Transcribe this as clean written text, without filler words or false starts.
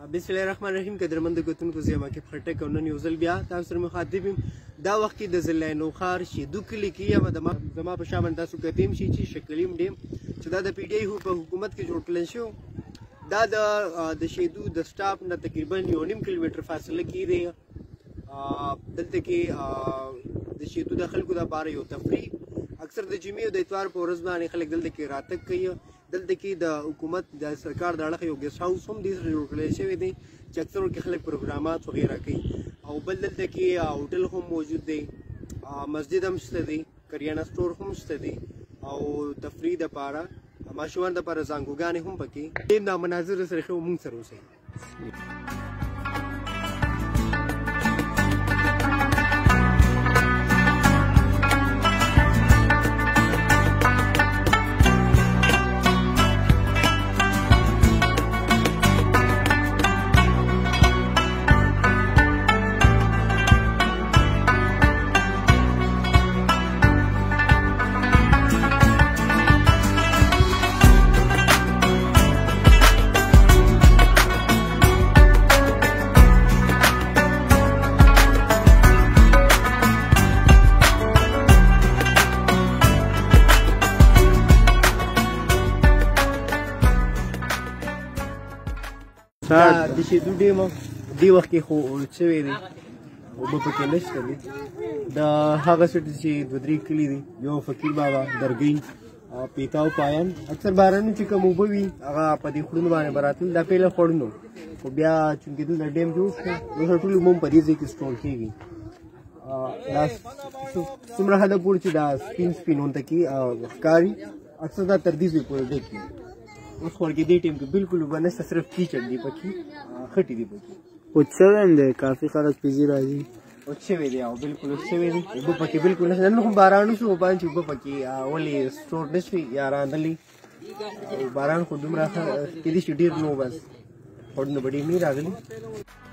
بسم الله الرحمن الرحیم قدرمند کتونکو زه ما کې خټک او نن یو ځل بیا تاسو سره مخاطب یم دا وخت کې د ضلع نوخار شیدو کلي کې یم زما په شا باندې تاسو کتیم شي چې شاه کلیم ډیم چې دا د پی ډی آی په حکومت کې جوړ کړل شو دا د شیدو د سټاپ نه تقریبا 1.5 کیلومتر فاصله کې دی دلته کې د شیدو د خلکو لپاره یو تفریح اکثر د جمعې او د اتوار په ورځ باندې خلک دلته کې راتګ کوي دلته کې د حکومت د سرکار د اړخه یو ګیسټ هاوس هم دې سره جوړ کړی شوی دی چې اکثر کې خلک پروګرامات وغیره کوي او بل دلته کې هوټل هم موجود دی مسجد هم شته دی کریانه سټور هم شته دی او تفریح دپاره ماشومان دپاره زانګوګانې هم پکې ډېر نامناظر سره ښه مونږ سره اوسئ د شیدو ډیم دې وخت کې خو شوی دی اوبه پکې نشته دي د هغه سټ چې 2-3 کلي دي یو فقیر بابا درګۍ پیتاو پایان اکثر بارانو چې کوم اوبه وي هغه په دې خړونو باندې به راتلل دا پهله خړونو خو بیا چونکې دلته ډیم جوړ شو نو ټول اوبه هم په دې ځای کې سټور کېږي دا څومره حده پورې چې دا سپین ورته کې ښکاري اکثر دا تر دې ځای پورې دی کېږي اوس خو کې دې ټیم کې بالکل اوبه نشته صرف کیچړ دی پکې خټې دي پکې اوچ شوی هم دی کافي خلک پیزي راځي اوچ شوی دی او بالکل اوچ شوی دی اوبه پکې بالکل نشته نن خو باران وشو اوبه چې اوبه پکې ولې سټور نه شوي یا راندلي باران خو دومره کېدای شي ډېر نو بس خو نو به ډېر نه راغلي